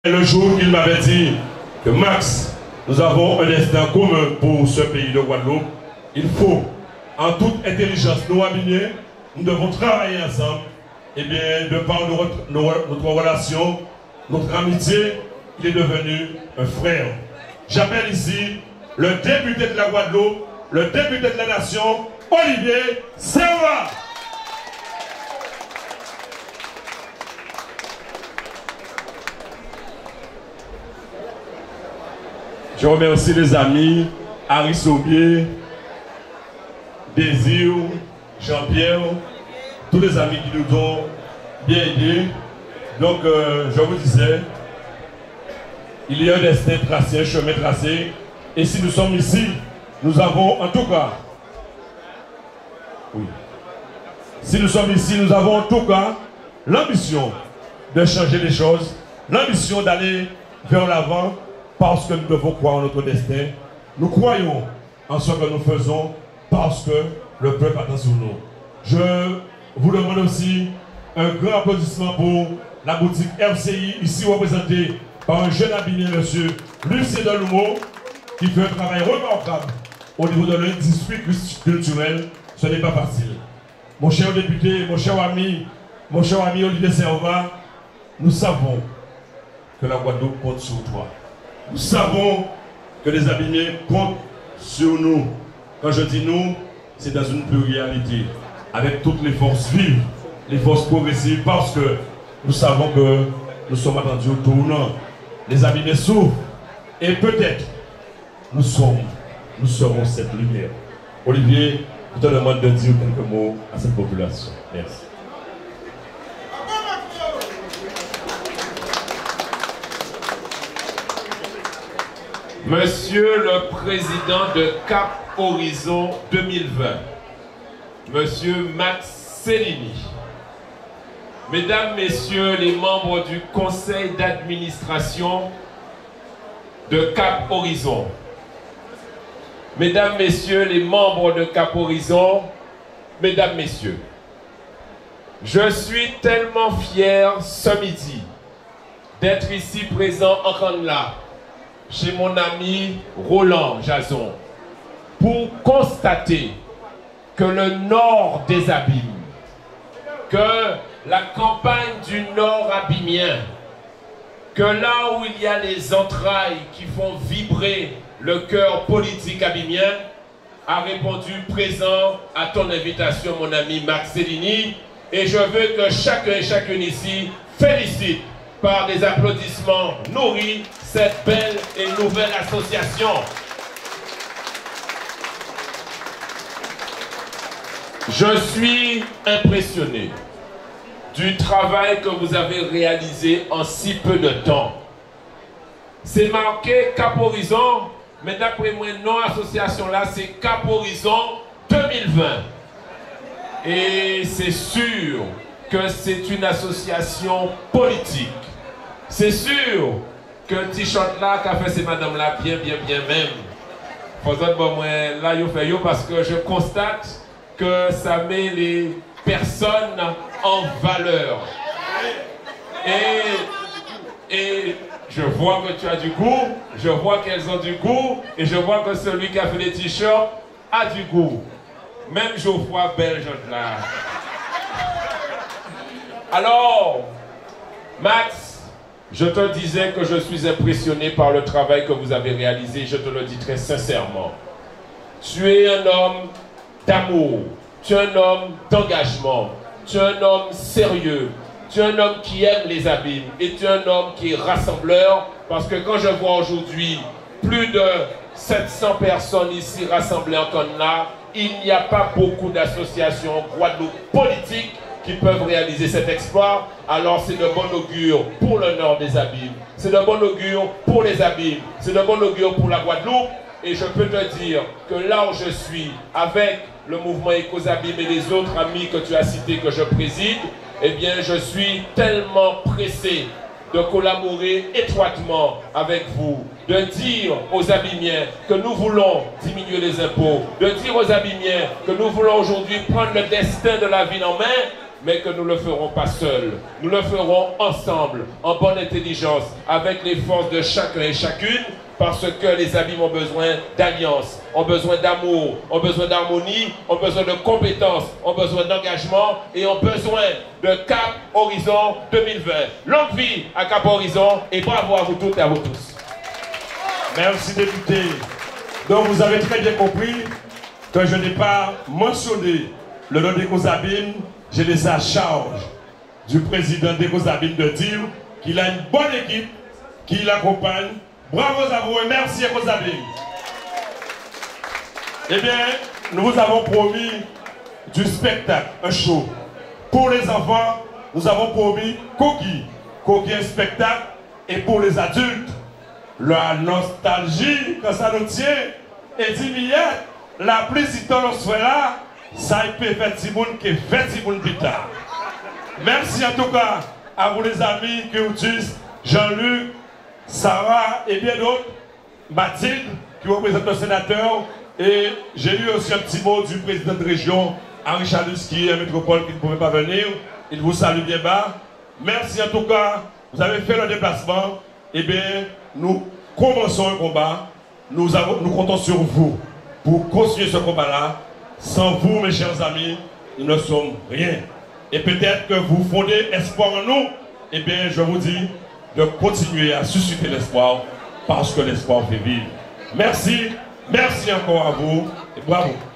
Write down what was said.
Le jour qu'il m'avait dit que Max, nous avons un destin commun pour ce pays de Guadeloupe, il faut, en toute intelligence, nous aligner, nous devons travailler ensemble, et bien, de par notre relation, notre amitié, il est devenu un frère. J'appelle ici le député de la Guadeloupe, le député de la nation, Olivier Serva. Je remercie les amis, Harry Saubier, Désir, Jean-Pierre, tous les amis qui nous ont bien aidés. Donc, je vous disais, il y a un destin tracé, un chemin tracé. Et si nous sommes ici, nous avons en tout cas, oui, si nous sommes ici, nous avons en tout cas l'ambition de changer les choses, l'ambition d'aller vers l'avant, parce que nous devons croire en notre destin. Nous croyons en ce que nous faisons parce que le peuple attend sur nous. Je vous demande aussi un grand applaudissement pour la boutique RCI, ici représentée par un jeune habillé, monsieur Lucien Delumeau, qui fait un travail remarquable au niveau de l'industrie culturelle. Ce n'est pas facile. Mon cher député, mon cher ami Olivier Serva, nous savons que la Guadeloupe compte sur toi. Nous savons que les abîmés comptent sur nous. Quand je dis nous, c'est dans une pluralité, avec toutes les forces vives, les forces progressives, parce que nous savons que nous sommes attendus au tournant. Les abîmés souffrent, et peut-être nous serons cette lumière. Olivier, je te demande de dire quelques mots à cette population. Merci. Monsieur le Président de Cap Horizon 2020, Monsieur Max Cellini, Mesdames, Messieurs les membres du Conseil d'administration de Cap Horizon, Mesdames, Messieurs les membres de Cap Horizon, Mesdames, Messieurs, je suis tellement fier ce midi d'être ici présent en Canada, chez mon ami Roland Jason, pour constater que le nord des abîmes, que la campagne du nord abîmien, que là où il y a les entrailles qui font vibrer le cœur politique abîmien, a répondu présent à ton invitation, mon ami Max Cellini, et je veux que chacun et chacune ici félicite par des applaudissements nourris cette belle et nouvelle association. Je suis impressionné du travail que vous avez réalisé en si peu de temps. C'est marqué Cap Horizon, mais d'après moi, non association là, c'est Cap Horizon 2020. Et c'est sûr que c'est une association politique. C'est sûr que le t-shirt là qu'a fait ces madame là bien même. Faisant bon moi là yo fait yo parce que je constate que ça met les personnes en valeur. Et je vois que tu as du goût, je vois qu'elles ont du goût, et je vois que celui qui a fait les t-shirts a du goût. Même Geoffroy Belge là. Alors, Max, je te disais que je suis impressionné par le travail que vous avez réalisé, je te le dis très sincèrement. Tu es un homme d'amour, tu es un homme d'engagement, tu es un homme sérieux, tu es un homme qui aime les abîmes et tu es un homme qui est rassembleur, parce que quand je vois aujourd'hui plus de 700 personnes ici rassemblées en Canada, il n'y a pas beaucoup d'associations en Guadeloupe politiques qui peuvent réaliser cet exploit. Alors c'est de bon augure pour le nord des abîmes, c'est de bon augure pour les abîmes, c'est de bon augure pour la Guadeloupe. Et je peux te dire que là où je suis, avec le mouvement Écos-Abîmes et les autres amis que tu as cités que je préside, eh bien je suis tellement pressé de collaborer étroitement avec vous, de dire aux Abîmiens que nous voulons diminuer les impôts, de dire aux Abîmiens que nous voulons aujourd'hui prendre le destin de la ville en main. mais que nous ne le ferons pas seuls. Nous le ferons ensemble, en bonne intelligence, avec les forces de chacun et chacune, parce que les amis ont besoin d'alliance, ont besoin d'amour, ont besoin d'harmonie, ont besoin de compétences, ont besoin d'engagement et ont besoin de Cap Horizon 2020. Longue vie à Cap Horizon et bravo à vous toutes et à vous tous. Merci député. Donc vous avez très bien compris que je n'ai pas mentionné le nom d'Ecosabine, j'ai laissé à charge du président d'Ecosabine de dire qu'il a une bonne équipe qui l'accompagne. Bravo à vous et merci Ecosabine. Eh bien, nous vous avons promis du spectacle, un show. Pour les enfants, nous avons promis Koki. Koki un spectacle. Et pour les adultes, la nostalgie, quand ça nous tient, et dit Millette, la plus on soit là, ça peut faire petit monde qui fait petit monde plus tard. Merci en tout cas à vous les amis, Curtis, Jean-Luc, Sarah et bien d'autres, Mathilde qui représente le sénateur, et j'ai eu aussi un petit mot du président de région, Henri Chalus, qui est à métropole, qui ne pouvait pas venir. Il vous salue bien bas. Merci en tout cas, vous avez fait le déplacement. Eh bien, nous commençons un combat. Nous comptons sur vous pour continuer ce combat-là. Sans vous, mes chers amis, nous ne sommes rien. Et peut-être que vous fondez espoir en nous. Eh bien, je vous dis de continuer à susciter l'espoir parce que l'espoir fait vivre. Merci, merci encore à vous et bravo.